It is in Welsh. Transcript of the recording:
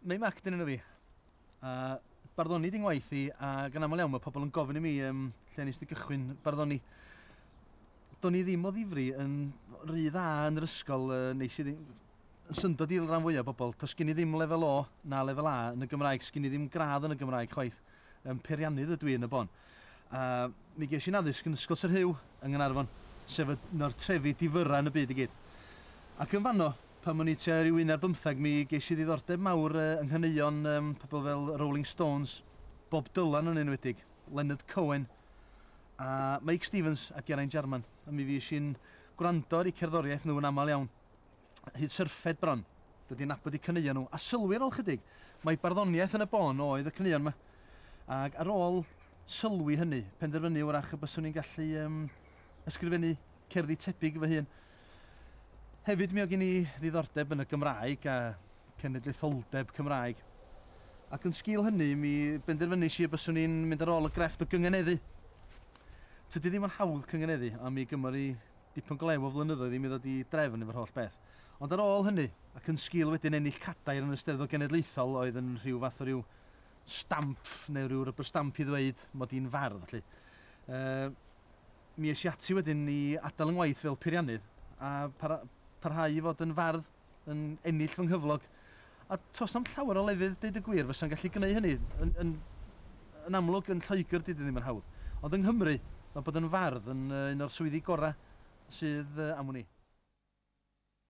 Mae Mac dyn nhw fi. Barddoni di'n waith i, a gan aml iawn mae pobl yn gofyn i mi lle nes di gychwyn barddoni. Do'n i ddim o ddifri yn rhy dda yn yr ysgol, neis i ddim... Yn syndod i'r rhan fwyaf o bobl, does gen i ddim lefel O na lefel A yn y Gymraeg, sgyn i ddim gradd yn y Gymraeg chwaith. Peiriannydd ydw i yn y bon. Mi ges i'n addysg yn Ysgol Sir Hyw yng Nghaernarfon, sef yno'r trefi difyra yn y byd i gyd. Ac yn fanno, pan o'n i tua ryw 15, mi ges i ddiddordeb mawr yng nghaneuon pobl fel Rolling Stones, Bob Dylan yn enwedig, Leonard Cohen, a Mike Stevens a Geraint Jarman. A mi fi eisiau'n gwrando ar eu cerddoriaeth nhw'n aml iawn. Hyd syrffed bron, dydy nabod eu caneuon nhw. A sylwi ar ôl chydig, mae barddoniaeth yn y bon oedd y caneuon yma. Ac ar ôl sylwi hynny, penderfynu wrach y byswn i'n gallu ysgrifennu cerddi tebyg fy hun. Hefyd mi o gen i ddiddordeb yn y Gymraeg a cenedlaetholdeb Cymraeg. Ac yn sgil hynny, mi benderfynu si y byswn i'n mynd ar ôl y grefft o gyngeneddu. Tydy ddim yn hawdd cyngeneddu, a mi gymor i dipyn glew o flynyddoedd i mi ddod i drefn efo'r holl beth. Ond ar ôl hynny, ac yn sgil wedyn ennill cadair yn y Steddfod Genedlaethol oedd yn rhyw fath o ryw stamp neu ryw rubber stamp i ddweud mod i'n fardd. Mi es i ati wedyn i adael yng ngwaith fel peiriannydd a parhau i fod yn fardd yn ennill fy nghyflog. A tos am llawer o lefydd, deud y gwir, fysa'n gallu gwneud hynny. Yn amlwg yn Lloegr dydy ddim yn hawdd. Ond yng Nghymru, mae bod yn fardd yn un o'r swyddi gorau sydd am hwnni.